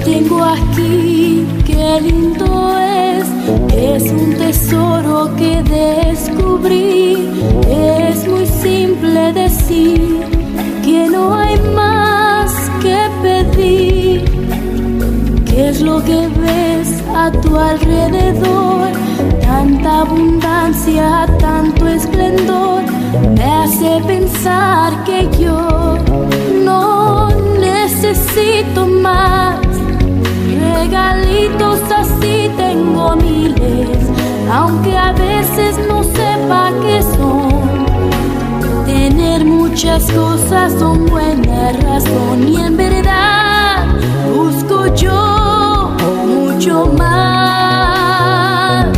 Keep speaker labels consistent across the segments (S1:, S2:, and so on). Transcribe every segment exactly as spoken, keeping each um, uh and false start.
S1: tengo aquí, qué lindo es. Es un tesoro que descubrí. Es muy simple decir que no hay más que pedir. ¿Qué es lo que ves a tu alrededor? Tanta abundancia, tanto esplendor, me hace pensar que yo no necesito más. Regalitos así tengo miles, aunque a veces no sepa qué son. Tener muchas cosas son buena razón, y en verdad busco yo mucho más.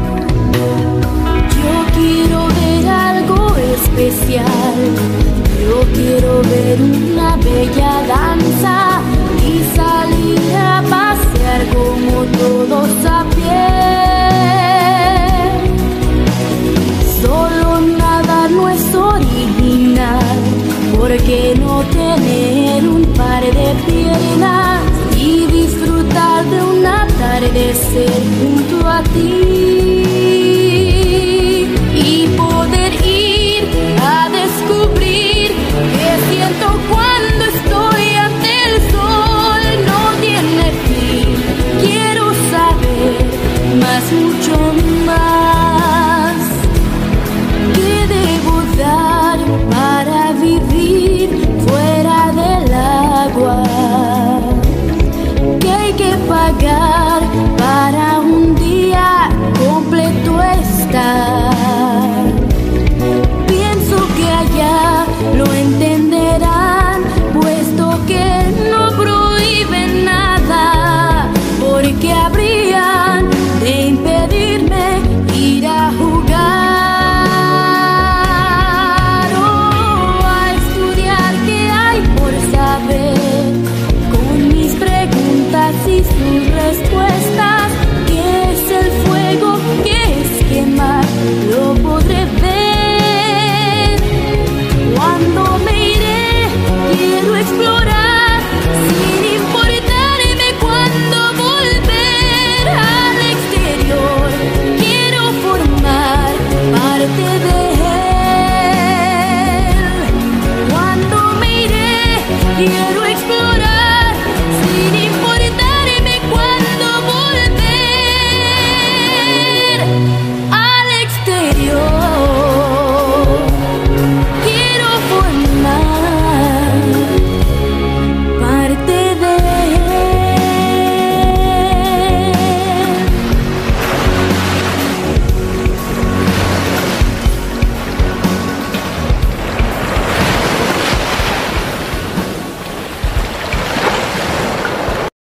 S1: Yo quiero ver algo especial, yo quiero ver una bella danza y salir a pasear como todos a pie. Solo nada no es original, ¿por qué no tener un par de piernas y disfrutar de un atardecer junto a ti?